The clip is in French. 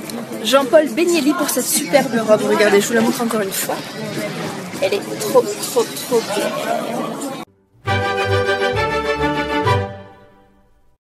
Jean-Paul Benielli pour cette superbe robe. Regardez, je vous la montre encore une fois. Elle est trop belle.